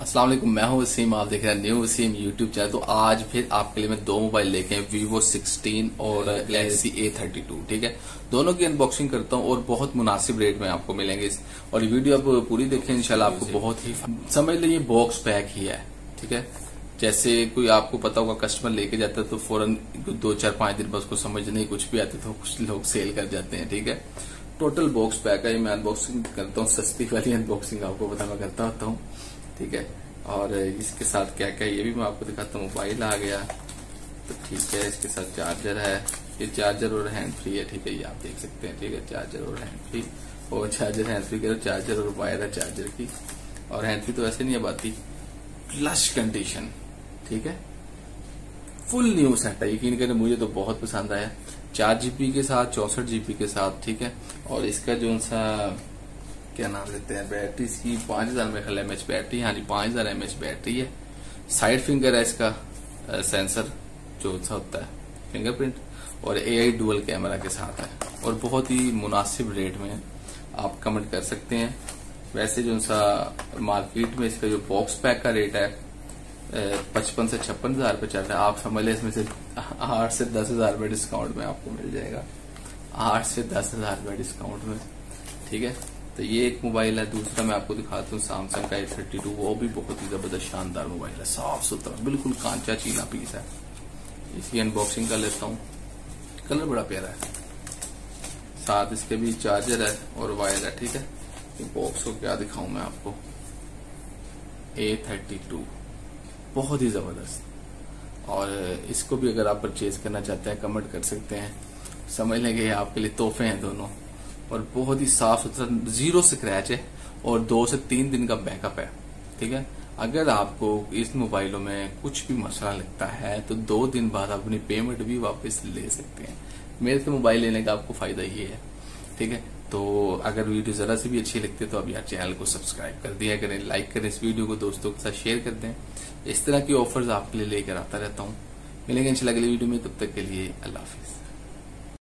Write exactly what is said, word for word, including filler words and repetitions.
अस्सलाम वालेकुम, मैं हूं वसीम। आप देख रहे हैं न्यू वसीम यूट्यूब चैनल। तो आज फिर आपके लिए मैं दो मोबाइल लेके हैं, वीवो सिक्सटीन और गैलेक्सी ए थर्टी टू। ठीक है, दोनों की अनबॉक्सिंग करता हूं और बहुत मुनासिब रेट में आपको मिलेंगे। और ये वीडियो आप पूरी देखें, इंशाल्लाह आपको बहुत ही समझ लीजिए बॉक्स पैक ही है। ठीक है, जैसे कोई आपको पता होगा कस्टमर लेके जाता है तो फौरन दो चार पांच दिन बाद उसको समझ नहीं कुछ भी आती तो कुछ लोग सेल कर जाते हैं। ठीक है, टोटल बॉक्स पैक है। मैं अनबॉक्सिंग करता हूँ, सस्ती वाली अनबॉक्सिंग आपको पता मैं करता होता हूँ। ठीक है, और इसके साथ क्या क्या ये भी मैं आपको दिखाता हूँ। मोबाइल आ गया तो ठीक है, इसके साथ चार्जर है। ये चार्जर और हैंड फ्री है। ठीक है, ये आप देख सकते हैं। ठीक है, चार्जर और हैंड फ्री, और चार्जर हैंड फ्री करो, चार्जर और वायर है चार्जर की। और हैंड फ्री तो ऐसे नहीं अब आती, फ्लश कंडीशन। ठीक है, फुल न्यू सेट है, यकीन करें मुझे तो बहुत पसंद आया। चार जीबी के साथ, चौसठ जीबी के साथ। ठीक है, और इसका जो सा क्या नाम लेते हैं, बैटरी इसकी पांच हजार मेरे एम एच बैटरी। हाँ जी, पांच हजार एम एच बैटरी है। साइड फिंगर है इसका आ, सेंसर जो सा होता है फिंगरप्रिंट, और ए आई डुअल कैमरा के साथ है। और बहुत ही मुनासिब रेट में आप कमेंट कर सकते हैं। वैसे जो सा मार्केट में इसका जो बॉक्स पैक का रेट है पचपन से छप्पन हजार रुपये चल रहा है। आप समझ लें इसमें से आठ से दस हजार रुपये डिस्काउंट में आपको मिल जाएगा, आठ से दस हजार रुपये डिस्काउंट में। ठीक है, तो ये एक मोबाइल है। दूसरा मैं आपको दिखाता हूँ सैमसंग का ए थर्टी टू, वो भी बहुत ही जबरदस्त शानदार मोबाइल है, साफ सुथरा बिल्कुल कांचा चीना पीस है। इसकी अनबॉक्सिंग कर लेता हूँ। कलर बड़ा प्यारा है, साथ इसके भी चार्जर है और वायर है। ठीक है, बॉक्स को क्या दिखाऊं मैं आपको। ए थर्टी टू बहुत ही जबरदस्त। और इसको भी अगर आप परचेज करना चाहते हैं कमेंट कर सकते हैं, समझ लेंगे आपके लिए तोहफे हैं दोनों। और बहुत ही साफ सुथरा, जीरो स्क्रैच है और दो से तीन दिन का बैकअप है। ठीक है, अगर आपको इस मोबाइलों में कुछ भी मसला लगता है तो दो दिन बाद आप अपनी पेमेंट भी वापस ले सकते हैं। मेरे से मोबाइल लेने का आपको फायदा ये है। ठीक है, तो अगर वीडियो जरा से भी अच्छी लगती है तो आप यार चैनल को सब्सक्राइब कर दिया करें, लाइक करें, इस वीडियो को दोस्तों के साथ शेयर कर दें। इस तरह की ऑफर्स आपके लिए लेकर आता रहता हूँ। मिलेंगे इंशाल्लाह अगली वीडियो में, तब तक के लिए अल्लाह हाफिज।